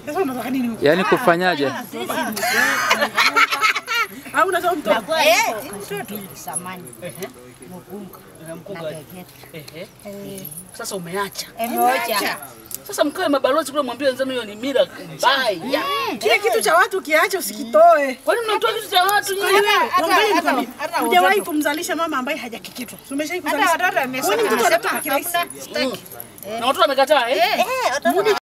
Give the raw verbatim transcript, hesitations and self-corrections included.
Sasa unataka nini huko? Yaani kufanyaje? Au unataka mtoto? Eh, mtoto samani. Ehe. Mkunga. Mkunga. Ehe. Sasa umeacha. Umeacha. Sasa mkae mabalozi kule mwambie wenzenu hiyo ni mira mbaya. Kile kitu cha watu kiache usikitoe. Kwani mnatoa kitu cha watu nyinyi? Hata hujawahi kumzalisha mama ambaye hajakikitwa. Umeshawahi kuzalisha? Hata watoto wamesema. Kwani mtoto anataka kirahisi? Na watoto wamekataa eh? Eh, watoto